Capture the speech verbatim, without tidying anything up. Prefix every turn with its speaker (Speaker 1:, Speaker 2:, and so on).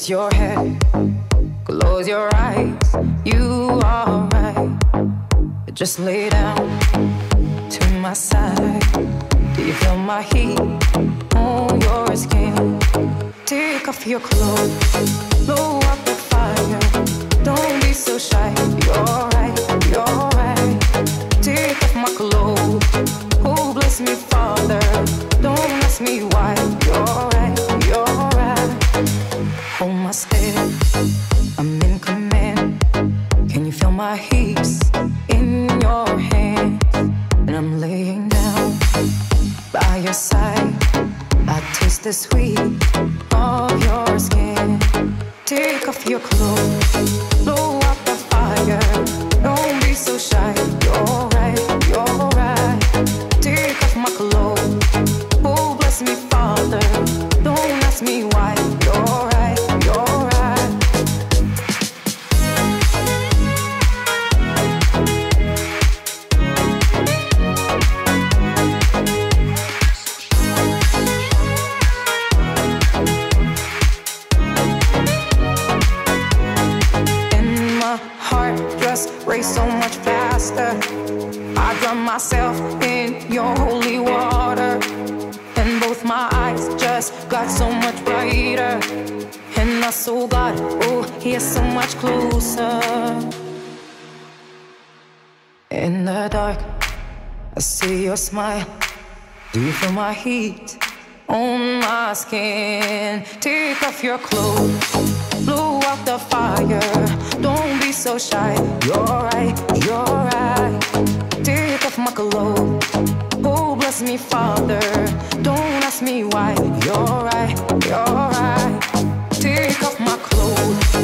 Speaker 1: Rest your head, close your eyes. You are right. Just lay down to my side. Do you feel my heat on your skin? Take off your clothes, blow up the fire. Don't be so shy. You're right, you're right. Take off my clothes. Oh, bless me, Father. Don't ask me why. You're right, you're right. Hold my step, I'm in command. Can you feel my hips in your hands? And I'm laying down by your side. I taste the sweet of your skin. Take off your clothes, blow up the fire. Don't be so shy. You're right, you're right. Take off my clothes. Oh, bless me, Father. Don't ask me why. You're right, you're right. And my heart just raced so much faster. I drown myself in your holy water. And both my eyes just got so much brighter. And I saw God, oh, He is so much closer. In the dark, I see your smile. Do you feel my heat on my skin? Take off your clothes, blow out the fire. Don't be so shy. You're right, you're right. Take off my clothes. Oh, bless me, Father. Don't ask me why. You're right, you're right. Take off my clothes.